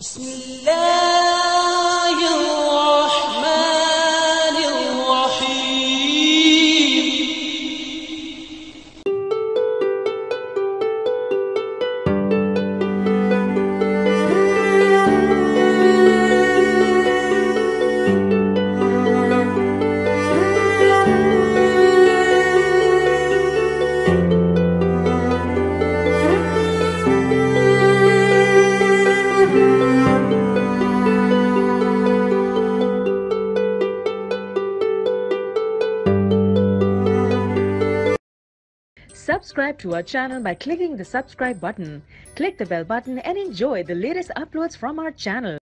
بسم الله الرحمن الرحيم. Subscribe to our channel by clicking the subscribe button. Click the bell button and enjoy the latest uploads from our channel.